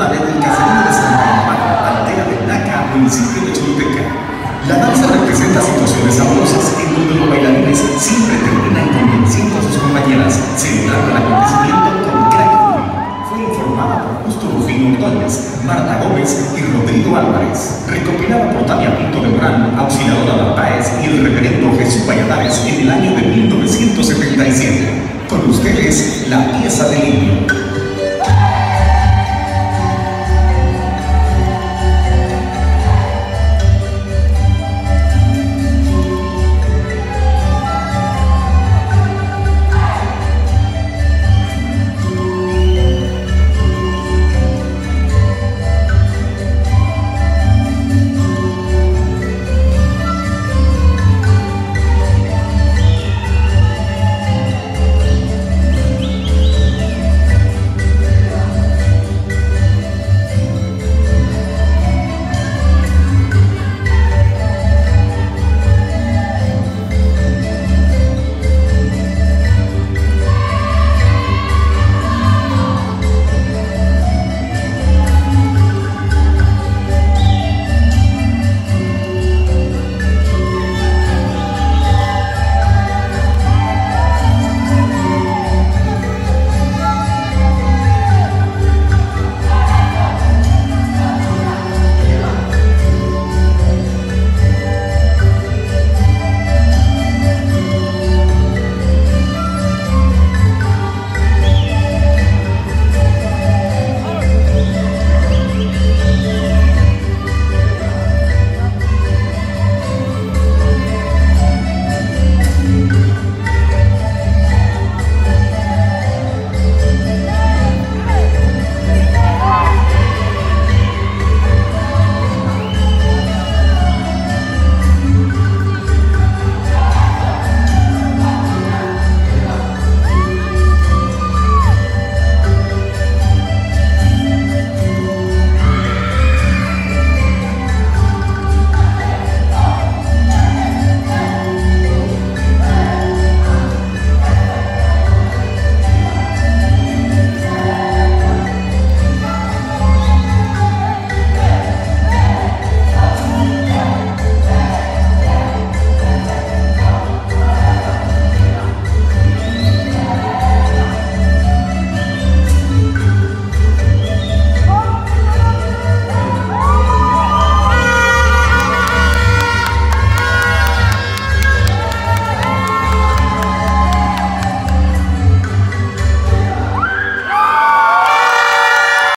Nave del caserío de Santa Romana, aldea de Naca, municipio de Choluteca. La danza representa situaciones amorosas en donde los bailarines siempre terminan convenciendo a sus compañeras, celebrando el acontecimiento con gran júbilo. Fue informada por Justo Rufino Ordóñez, Marta Gómez y Rodrigo Álvarez. Recopilada por Tania Pinto de Morán, auxiliadora de Páez y el reverendo Jesús Valladares en el año de 1977. Con ustedes, la pieza del indio.